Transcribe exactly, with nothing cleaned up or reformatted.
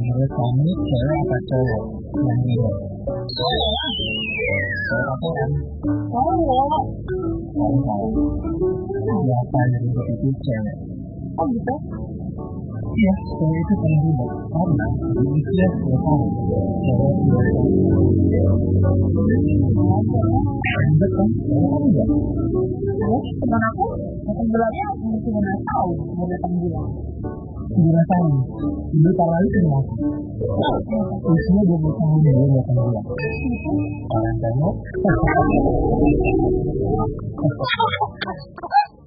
Menurut kamu cewek apa cowok yang gila? Cewek apa kan? Cowok. Kalau salah. Siapa yang ribet itu cewek? Oh gitu? Iya, cewek itu paling ribet karena di usia sepuluh tahun cewek sudah ribet kan? Cewek kan enggak? Terus teman aku sebenarnya masih nggak tahu mau datang bulan. Sembilan tahun. Ibu tahun lalu kenal aku. Usia dua puluh tahun dia datang bulan. Orang tengok.